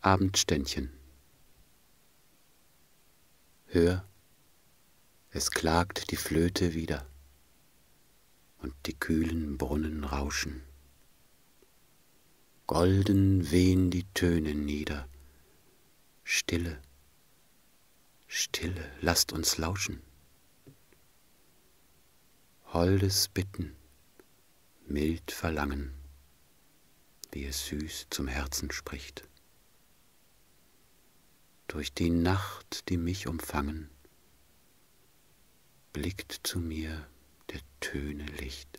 Abendständchen. Hör, es klagt die Flöte wieder und die kühlen Brunnen rauschen. Golden wehen die Töne nieder. Stille, Stille, lasst uns lauschen. Holdes Bitten, mild Verlangen, wie es süß zum Herzen spricht. Durch die Nacht, die mich umfangen, blickt zu mir der Töne Licht.